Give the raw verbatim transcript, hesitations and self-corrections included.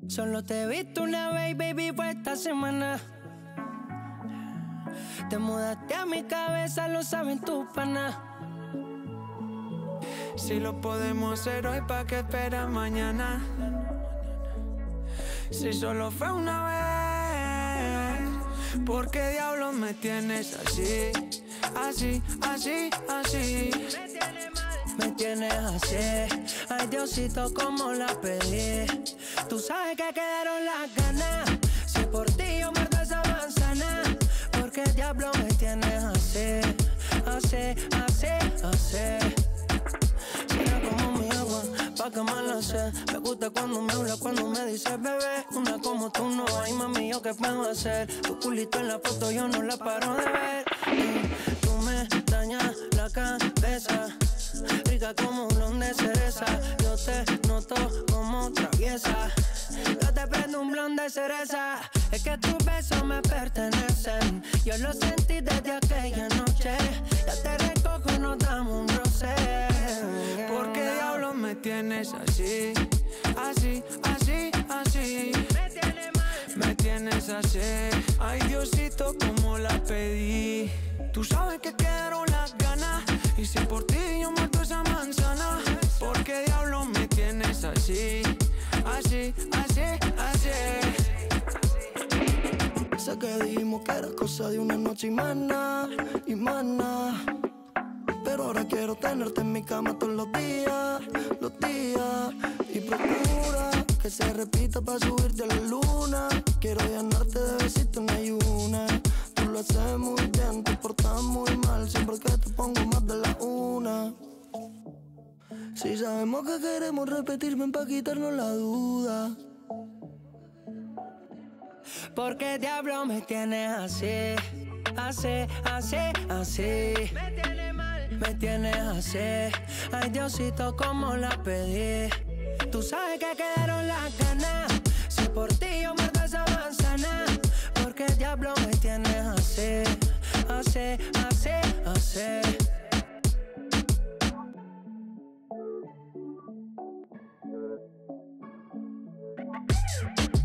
Solo te he visto una vez, baby, fue esta semana. Te mudaste a mi cabeza, lo saben tus panas. Si lo podemos hacer hoy, ¿pa' qué esperas mañana? Si solo fue una vez, ¿por qué diablos me tienes así? Así, así, así. Me tienes así, ay Diosito, como la pedí. Tú sabes que quedaron las ganas. Si por ti yo muerdo esa manzana, ¿por qué diablo me tienes así? Así, así, así. Mira como mi agua, pa' que me la sé. Me gusta cuando me habla, cuando me dices bebé. Una como tú no hay, mami, ¿yo qué puedo hacer? Tu culito en la foto yo no la paro de ver. Tú me dañas la cabeza, rica como un blon de cereza. Yo te noto como traviesa, yo te prendo un blon de cereza. Es que tus besos me pertenecen, yo lo sentí desde aquella noche. Ya te recojo, nos damos un roce. ¿Por qué diablos me tienes así? Así, así, así. Me tiene mal, me tienes así. Ay Diosito, como la pedí. Tú sabes que quedaron las ganas. Y si por ti yo muerto esa manzana, ¿por qué diablos me tienes así? Así, así, así. Sé que dijimos que era cosa de una noche y mana, y mana. Pero ahora quiero tenerte en mi cama todos los días, los días. Y procura que se repita para subirte a la luna. Quiero llenarte de besitos en ayuna. Tú lo haces muy bien, te portas muy mal. Siempre que te pongo más de la una. Si sabemos que queremos repetir, ven pa' quitarnos la duda. ¿por qué diablo me tienes así? Así, así, así. Me tienes mal, me tienes así. Ay Diosito, como la pedí. Tú sabes que quedaron las ganas. Si por ti yo muerdo esa manzana, ¿por qué diablo me tienes así? Así, así, así.